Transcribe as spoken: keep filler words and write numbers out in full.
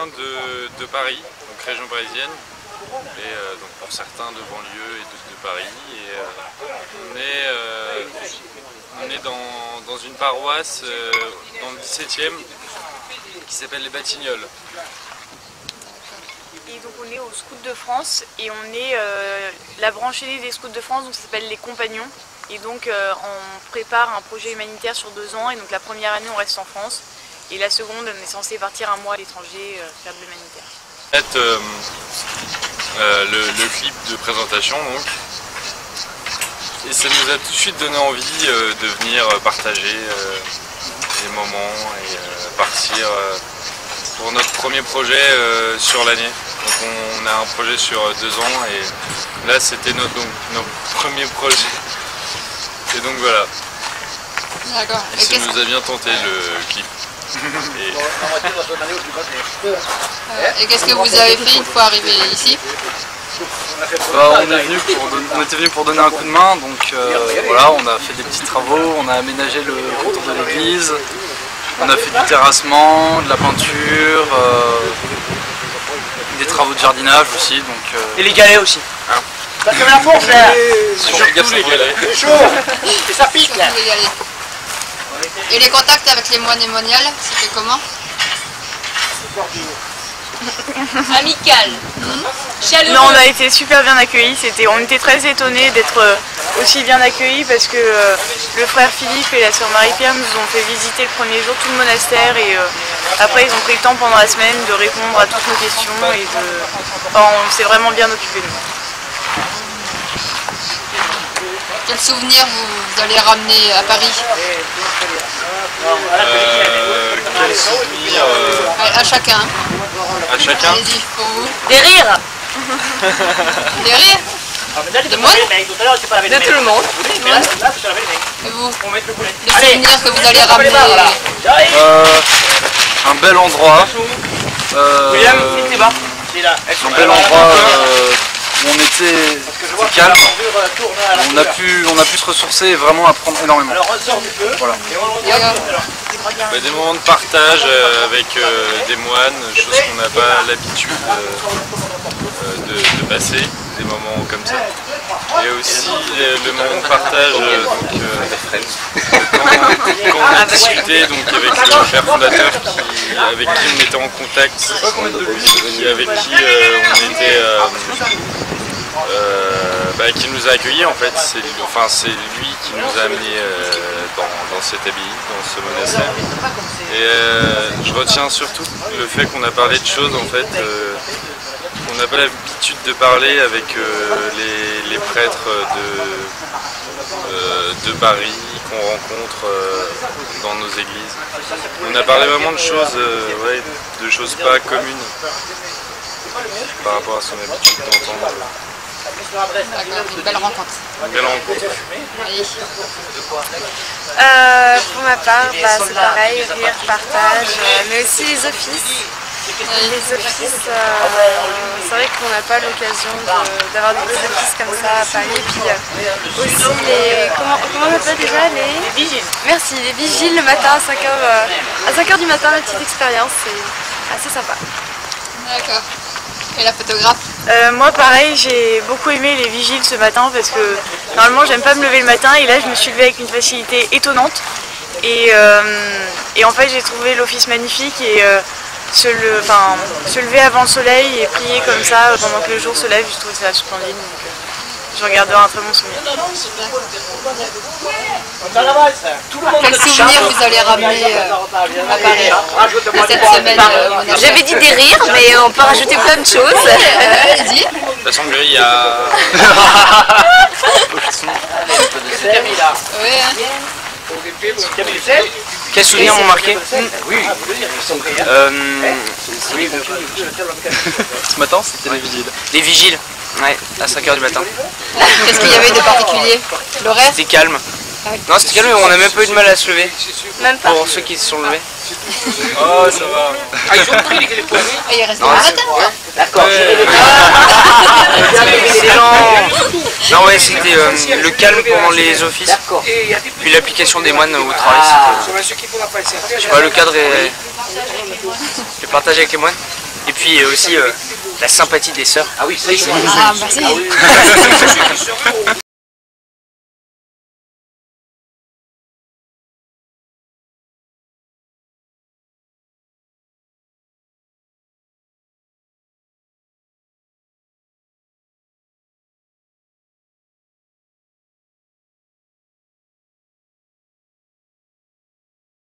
vient de, de Paris, donc région parisienne, et euh, donc pour certains de banlieue et de, de Paris. Et, euh, on est, euh, on est dans, dans une paroisse euh, dans le dix-septième qui s'appelle les Batignolles. Et donc on est au Scout de France et on est euh, la branche aînée des Scouts de France, donc ça s'appelle les Compagnons. Et donc euh, on prépare un projet humanitaire sur deux ans et donc la première année on reste en France et la seconde on est censé partir un mois à l'étranger euh, faire de l'humanitaire. En fait, euh, euh, le, le clip de présentation donc, et ça nous a tout de suite donné envie euh, de venir partager euh, des moments et euh, partir euh, pour notre premier projet euh, sur l'année. Donc on a un projet sur deux ans et là c'était notre, donc, notre premier projet. Et donc voilà. D'accord. Et ça nous a bien tenté le clip. Et, euh, et qu'est-ce que vous avez fait une fois arrivé ici? Bah, on, est venu pour donner, on était venu pour donner un coup de main, donc euh, voilà, on a fait des petits travaux, on a aménagé le contour de l'église, on a fait du terrassement, de la peinture, euh, des travaux de jardinage aussi. Donc, euh, et les galets aussi. Hein, parce que la fourche là, surtout les galets. C'est chaud et ça pique là. Les galets. Et les contacts avec les moines et moniales, c'était comment? Amical. Chaleureux. Non, on a été super bien accueillis. C'était, on était très étonnés d'être aussi bien accueillis parce que euh, le frère Philippe et la sœur Marie-Pierre nous ont fait visiter le premier jour tout le monastère et euh, après ils ont pris le temps pendant la semaine de répondre à toutes nos questions et de, enfin, on s'est vraiment bien occupé de nous. Quel souvenir vous, vous allez ramener à Paris? euh, Quel souvenir euh... à, à chacun. À chacun. Allez-y, pour vous. Des rires. Des rires? De moi? De tout le monde. Et vous? Le souvenir que vous allez ramener? euh, Un bel endroit. Euh, un bel endroit euh, où on était, était calme. On a, pu, on a pu se ressourcer et vraiment apprendre énormément. Voilà. Bah, des moments de partage euh, avec euh, des moines, chose qu'on n'a pas l'habitude euh, de, de passer, des moments comme ça. Et aussi le, le moment de partage, euh, donc, euh, quand, quand on a discuté donc, avec le père fondateur qui, avec qui on était en contact, et avec qui euh, on était... Euh, Euh, bah, qui nous a accueillis en fait, c'est enfin, lui qui nous a amenés euh, dans, dans cette abbaye, dans ce monastère. Et euh, je retiens surtout le fait qu'on a parlé de choses en fait, euh, qu'on n'a pas l'habitude de parler avec euh, les, les prêtres de, euh, de Paris qu'on rencontre euh, dans nos églises. On a parlé vraiment de choses, euh, ouais, de choses pas communes par rapport à son habitude d'entendre. D'accord, une belle rencontre. Une belle rencontre. Euh, pour ma part, bah, c'est pareil, rire, partage, euh, mais aussi les offices. Les offices, euh, c'est vrai qu'on n'a pas l'occasion d'avoir des petits offices comme ça à Paris. Et puis euh, aussi les. Comment, comment on appelle déjà les... les vigiles. Merci, les vigiles le matin à cinq heures, euh, à cinq heures du matin, la petite expérience, c'est assez sympa. D'accord. Et la photographe? euh, Moi pareil, j'ai beaucoup aimé les vigiles ce matin parce que normalement j'aime pas me lever le matin et là je me suis levée avec une facilité étonnante et, euh, et en fait j'ai trouvé l'office magnifique et euh, se, le, enfin, se lever avant le soleil et prier comme ça pendant que le jour se lève, je trouve ça splendide, donc euh, je regarderai un très bon souvenir. Quel souvenir vous allez ramener euh, à Paris de cette semaine euh, J'avais dit des rires, mais on peut rajouter plein de choses. euh, Allez-y. La sangria. Oui, hein. Quels souvenirs m'ont marqué? Oui. Euh, Ce matin, c'était les vigiles. les vigiles, ouais, à cinq heures du matin. Qu'est-ce qu'il y avait de particulier? L'horaire? C'était calme. Non, c'était calme, mais on a même pas eu de mal à se lever. Même pas. Pour ceux qui se sont levés. Oh, ça va. Ah, ils ont pris les poignets. Et il reste le matin. D'accord. Non, ouais, c'était euh, le calme pendant les offices. Puis l'application des moines au travail. Je sais pas, le cadre est... Le partage avec les moines. Et puis aussi euh, la sympathie des sœurs. Ah, bah si.